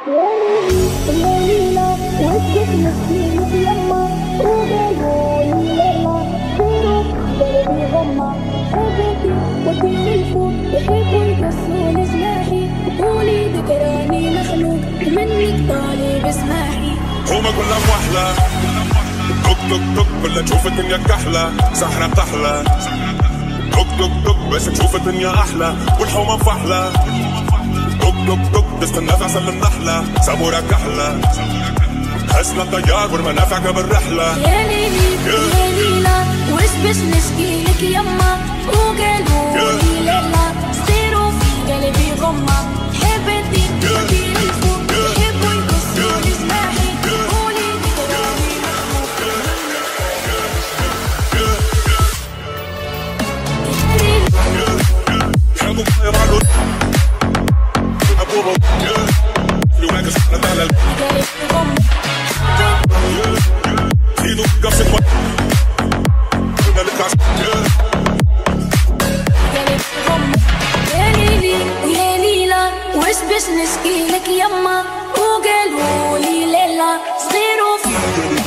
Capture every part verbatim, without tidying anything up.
هما كلها موحلة توك توك توك كلها تشوف الدنيا كحلة سحرة بتحلى توك توك توك بس تشوف الدنيا أحلى والحومة فحلة توك توك توك تستنى في عسل النحلة سامورة كحلة حسنا الطيار والمنافع قبل رحلة. يا ليلي يا ليلى وش باش نشكيلك يما وقالوا لي ليلى صيروا في قلبي غمة حبيتي تدير الفوق يحبوا يقصوا لي جناحي قولي تراني حبوا يا معلول حبوا يومك سحنا على قلبي غمة ايدو قفص الوقت كنا نطلع يا ليلي يا ليلى وش باش نشكيلك يما وقالوا لي ليلى صغير وفي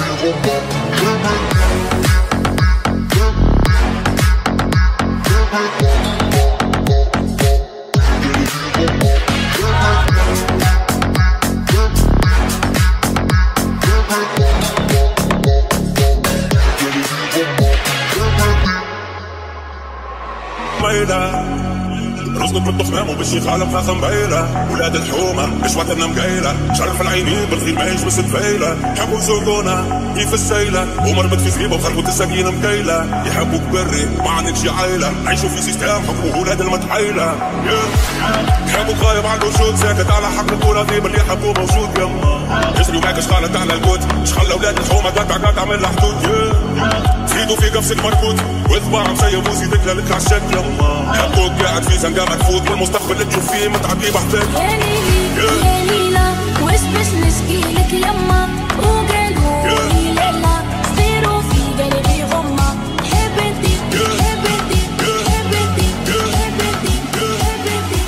رزقك بالضخمام وبالشيخ عالم فاخم بيلة ولاد الحومة مش وقتنا مقيلة شرف العينين بالخير ما يجبس الفيلة يحبوا يزوقونا كيف السيلة ومربط في زريبة وخربط السكينة مكيلة يحبوك بري ما عندكش عيلة عيشوا في سيستم حكموا ولاد المتحيلة يحبوك غايب على الوجود ساكت على حق الكورة ذيب اللي يحبوه موجود يما يسري معاك شخالة على الكوت شخلى ولاد الحومة قطع قطع من الحدود تزيدوا في قفصك مركوت وإثبار مسيب وزيدك لك عالشك يما حبوك قاعد في زنقة مدفوت والمستقبل اللي تشوف فيه متعدي بحدك. يا ليلي يا ليلى وش باش نشكيلك يما وقالوا لي ليلى صيروا في قلبي غمة حبيتي حبيتي حبيتي حبيتي حبيتي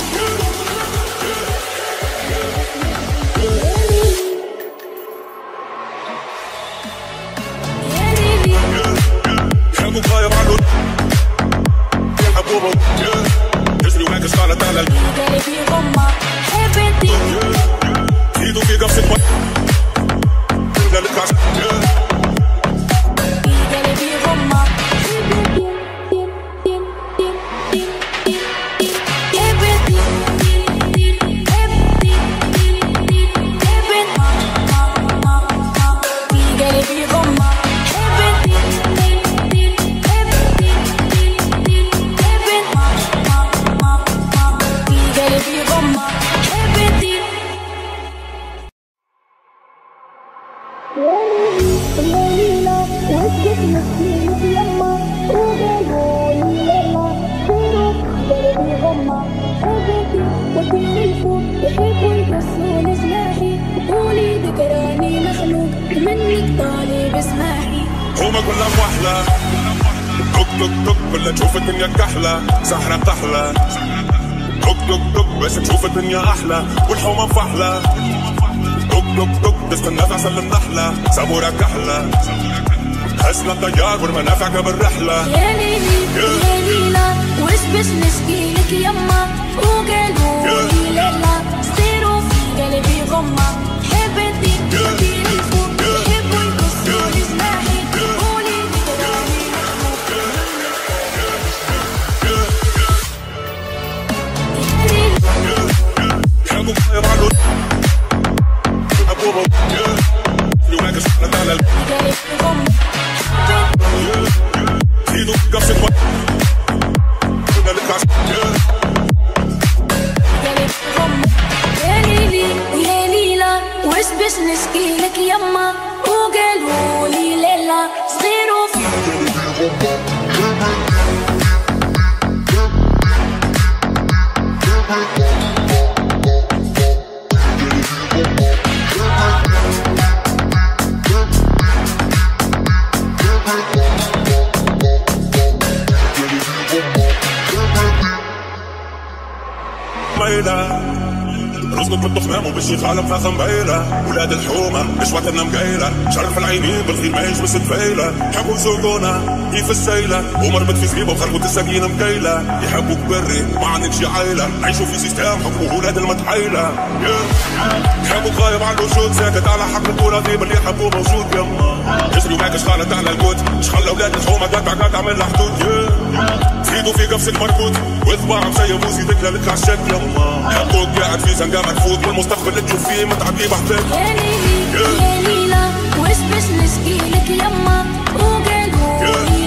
يا ليلي حبوك غايب على حبوبه يجري وماك شغالة على قلبي غمة حبيتي ايدو في قفص الوقت كنا نطلع قلبي غمة هما كلها موحلة توك توك توك كلها تشوف الدنيا كحلة سحرة بتحلى توك توك توك بس تشوف الدنيا أحلى والحومة فحلة توك توك توك تستنى في عسل النحلة سامورة كحلة حسنا الطيار والمنافع قبل رحلة. يا ليلي يا ليلى وش باش نشكيلك يما وقالوا لي ليلى صيروا في قلبي غمة حبيتي تدير الفوق يحبوا يقصوا لي جناحي قولي تراني حبوك يا معلول حبوبه يومك شغالة على قلبي غمة ايدو قفص الوقت كنا نطلع قلبي غمة رزقك بالتخمام وبالشيخ عالم فاخ مبيلة ولاد الحومة مش وقتنا مقيلة شرف العينين بالخير ما يجبس تفيلة يحبوا يسوقونا هي في السيلة ومربت في زبيبة وخربوا السكينة مكيلة يحبوك بري ما عندكش عيلة عيشوا في سيستم حكموا ولاد المتحيلة يحبوك غايب على الوجود ساكت على حق الكورة ذيب اللي يحبوه موجود يما يجري معاك شخالة على الكوت شخال اولاد الحومة قطع قطع من الحدود تفيدوا في قفصك مركوت واصبع مسيب وزيدك لك عالشك يما يحبوك قاعد في زنقة مرفوض والمستقبل اللي تشوف فيه متعدي بحثك يا ليلي يا ليلى وسبس نسقيلك يما وقالوا